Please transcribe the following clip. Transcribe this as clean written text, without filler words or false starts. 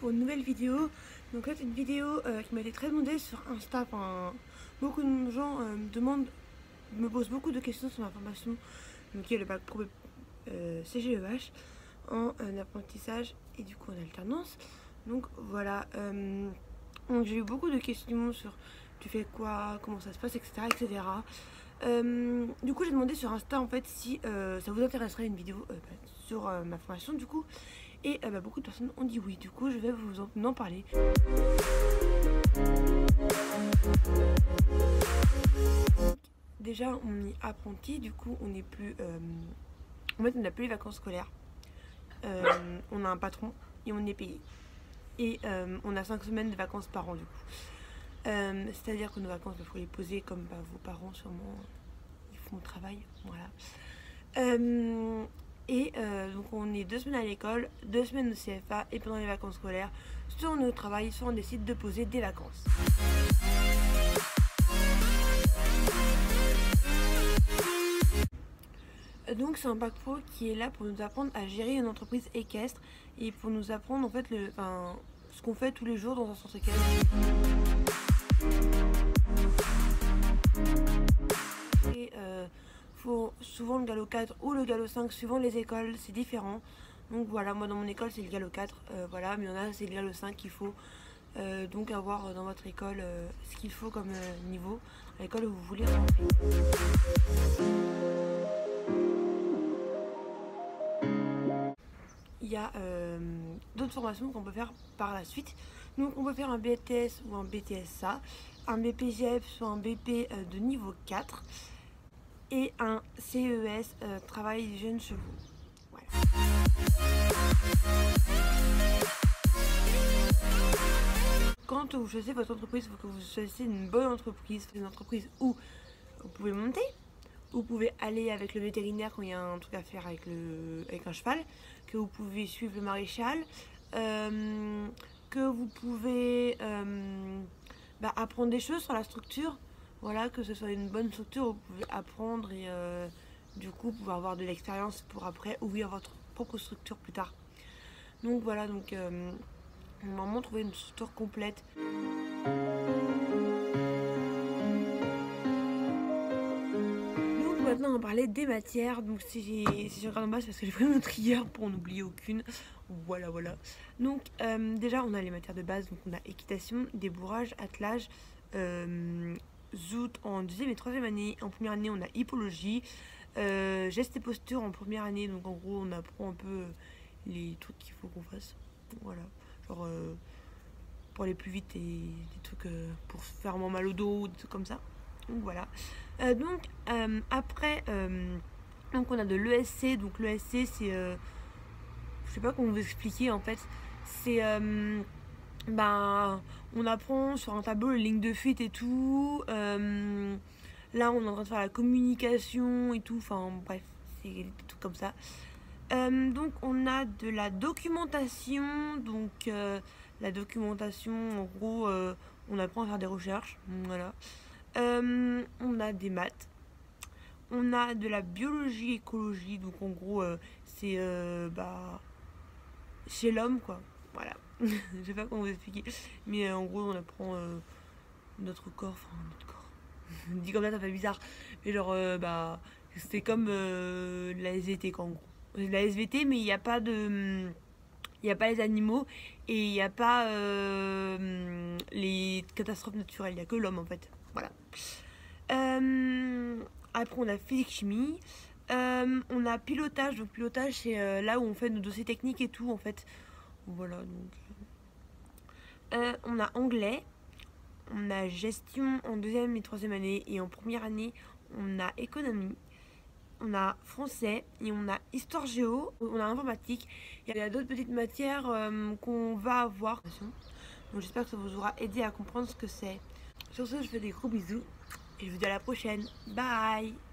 pour une nouvelle vidéo. Donc là c'est une vidéo qui m'a été très demandée sur Insta. Enfin, beaucoup de gens me posent beaucoup de questions sur ma formation, donc qui est le bac pro CGEH en apprentissage et du coup en alternance. Donc voilà, donc j'ai eu beaucoup de questions sur tu fais quoi, comment ça se passe, etc. etc. Du coup j'ai demandé sur Insta en fait si ça vous intéresserait une vidéo sur ma formation du coup, et beaucoup de personnes ont dit oui. Du coup je vais vous en parler. Déjà on est apprenti, du coup on n'est plus en fait on n'a plus les vacances scolaires, on a un patron et on est payé, et on a 5 semaines de vacances par an du coup. C'est à dire que nos vacances il faut les poser comme vos parents sûrement ils font le travail, voilà. Donc on est 2 semaines à l'école, 2 semaines au CFA, et pendant les vacances scolaires soit on est au travail, soit on décide de poser des vacances. Donc c'est un bac pro qui est là pour nous apprendre à gérer une entreprise équestre et pour nous apprendre en fait ce qu'on fait tous les jours dans un centre équestre. Et faut souvent le galop 4 ou le galop 5 suivant les écoles, c'est différent. Donc voilà, moi dans mon école c'est le galop 4, voilà, mais il y en a c'est le galop 5 qu'il faut donc avoir dans votre école ce qu'il faut comme niveau à l'école où vous voulez rentrer. Il y a d'autres formations qu'on peut faire par la suite. Donc on peut faire un BTS ou un BTSA, un BPGEPS ou un BP de niveau 4 et un CES travail des jeunes chevaux. Voilà. Quand vous choisissez votre entreprise, il faut que vous choisissiez une bonne entreprise, une entreprise où vous pouvez monter, où vous pouvez aller avec le vétérinaire quand il y a un truc à faire avec un cheval, que vous pouvez suivre le maréchal, que vous pouvez apprendre des choses sur la structure, voilà, que ce soit une bonne structure où vous pouvez apprendre et du coup pouvoir avoir de l'expérience pour après ouvrir votre propre structure plus tard. Donc voilà, donc normalement trouver une structure complète. Maintenant on va parler des matières. Donc si je regarde en bas c'est parce que j'ai pris mon trieur pour n'oublier aucune. Voilà. Donc déjà on a les matières de base. Donc on a équitation, débourrage, attelage, zoot en 2e et 3e année. En première année on a hippologie, gestes et postures en première année. Donc en gros on apprend un peu les trucs qu'il faut qu'on fasse. Voilà, genre pour aller plus vite et des trucs pour se faire moins mal au dos, des trucs comme ça. Donc voilà. Après, donc on a de l'ESC. Donc l'ESC c'est, je sais pas comment vous expliquer en fait. C'est, on apprend sur un tableau les lignes de fuite et tout. Là on est en train de faire la communication et tout. Enfin bref, c'est des trucs comme ça. Donc on a de la documentation. Donc la documentation en gros on apprend à faire des recherches. Voilà. On a des maths, on a de la biologie, écologie, donc en gros c'est chez l'homme quoi, voilà. Je sais pas comment vous expliquer, mais en gros on apprend notre corps, dit comme ça fait bizarre, mais genre c'est comme la SVT quoi, en gros. La SVT, mais il n'y a pas de... Il n'y a pas les animaux et il n'y a pas les catastrophes naturelles, il n'y a que l'homme en fait. Voilà. Après on a physique-chimie. On a pilotage. Donc pilotage c'est là où on fait nos dossiers techniques et tout en fait. Voilà donc. On a anglais. On a gestion en 2e et 3e année. Et en première année on a économie. On a français et on a histoire géo, on a informatique. Il y a d'autres petites matières qu'on va avoir. Donc j'espère que ça vous aura aidé à comprendre ce que c'est. Sur ce, je fais des gros bisous et je vous dis à la prochaine. Bye!